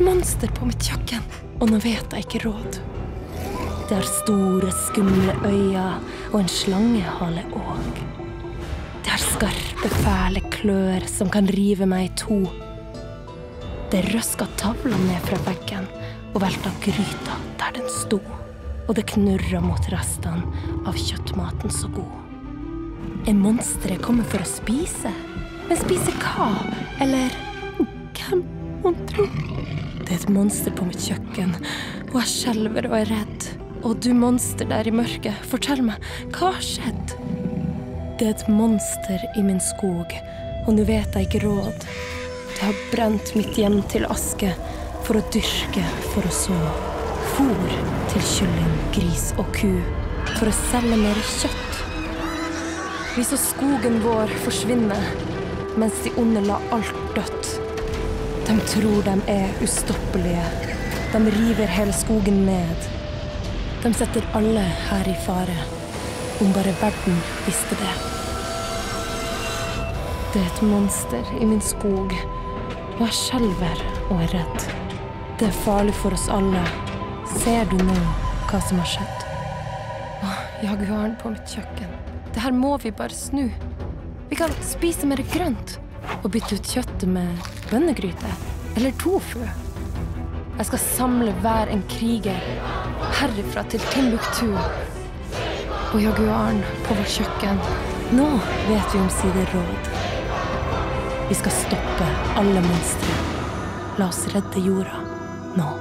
monster på mitt kjøkken, og nå vet jeg ikke råd. Det har store, skumle øyne og en slangehale òg. Det har skarpe, fæle klør som kan rive meg i to. Det røska tavla ned fra veggen og velta gryta der den sto. Og det knurra mot restene av kjøttmaten så god. Monsteret kommet for å spise? Men spise hva? Eller hvem må tro? Det et monster på mitt kjøkken, og jeg skjelver og redd. Og du monster der i mørket, fortell meg, hva har skjedd? Det et monster i min skog, og nå vet jeg ikke råd. Det har brent mitt hjem til aske, for å dyrke, for å så. Fôr til kylling, gris og ku, for å selge mer kjøtt. Vi så skogen vår forsvinne, mens de onde la alt dødt. De tror de er ustoppelige. De river hele skogen ned. De setter alle her i fare, om bare verden visste det. Det et monster i min skog, og jeg skjelver og redd. Det farlig for oss alle. Ser du nå hva som har skjedd? Jaguaren på mitt kjøkken. Det her må vi bare snu. Vi kan spise mer grønt og bytte ut kjøttet med bønnegryte eller tofu. Jeg skal samle hver en kriger herifra til Timbuktu. Og jaguaren på vårt kjøkken. Nå vet vi om sider råd. Vi skal stoppe alle monstre. La oss redde jorda nå.